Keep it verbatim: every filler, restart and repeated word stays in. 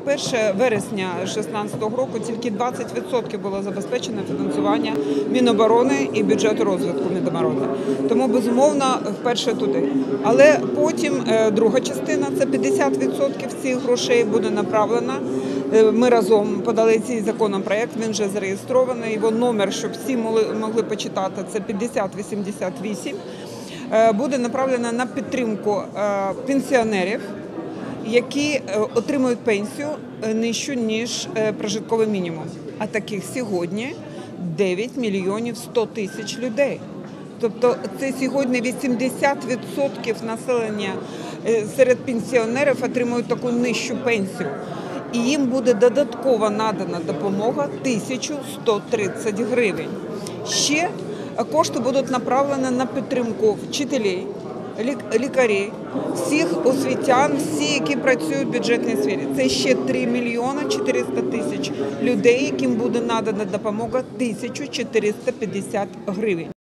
перше вересня дві тисячі шістнадцятого року тільки двадцять відсотків було забезпечено фінансування Міноборони і бюджету розвитку Міноборони. Тому, безумовно, вперше туди. Але потім друга частина, це п'ятдесят відсотків цих грошей буде направлена. Ми разом подали цей законопроект, він вже зареєстрований, його номер, щоб всі могли почитати, це п'ятдесят вісімдесят вісім. Буде направлена на підтримку пенсіонерів, які отримують пенсію нижчу, ніж прожитковий мінімум. А таких сьогодні дев'ять мільйонів сто тисяч людей. Тобто це сьогодні вісімдесят відсотків населення серед пенсіонерів отримують таку нижчу пенсію. І їм буде додатково надана допомога тисяча сто тридцять гривень. Ще кошти будуть направлені на підтримку вчителів, лікарів, всіх освітян, всі, які працюють в бюджетній сфері. Це ще три мільйони чотириста тисяч людей, яким буде надана допомога тисяча чотириста п'ятдесят гривень.